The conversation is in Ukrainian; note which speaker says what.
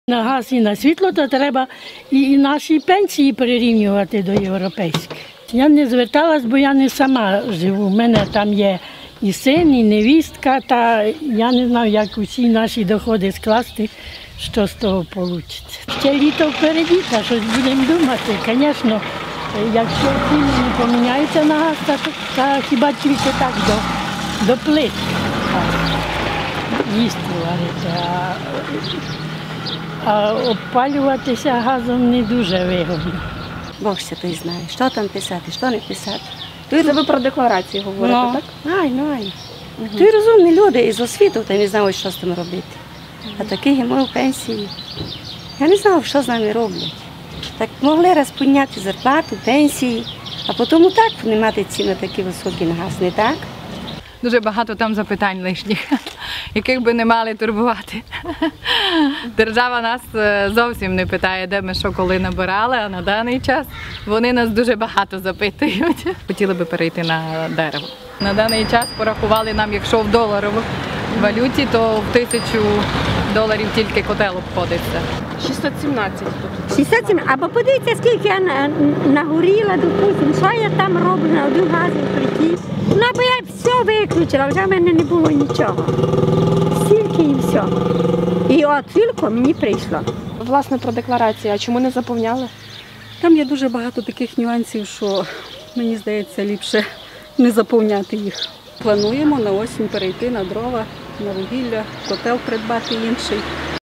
Speaker 1: На газ і на світло, то треба і наші пенсії прирівнювати до європейських. Я не зверталась, бо я не сама живу. У мене там є і син, і невістка, та я не знаю, як усі наші доходи скласти, що з того вийде. Ще літо впереді, та щось будемо думати. Звісно, якщо ціни не поміняються на газ, то хіба тільки так до плит їсти варити. А опалюватися газом не дуже вигодно.
Speaker 2: Бог ще той знає, що там писати, що не писати.
Speaker 3: Це ви про декларації говорите, так?
Speaker 2: Ай. Тут розумні люди із освіту, та не знають, що з тим робити. А таких і ми в пенсії. Я не знав, що з нами роблять. Так могли раз підняти зарплату, пенсії, а потім так не мати ціни такі високі на газ, не так?
Speaker 4: Дуже багато там запитань лишніх, яких би не мали турбувати. Держава нас зовсім не питає, де ми що коли набирали, а на даний час вони нас дуже багато запитують. Хотіли би перейти на дерево. На даний час порахували нам, якщо в доларовій валюті, то в $1000 тільки котел обходиться.
Speaker 3: 617 тут.
Speaker 5: 67, або подивіться, скільки я нагоріла, допустим, що я там роблю на один газовій плиті. Ну, бо я все виключила, вже в мене не було нічого. Стільки і все. І от тільки мені прийшло.
Speaker 3: Власне, про декларації, а чому не заповняли?
Speaker 6: Там є дуже багато таких нюансів, що мені здається, ліпше не заповняти їх. Плануємо на осінь перейти на дрова, на вугілля, котел придбати інший.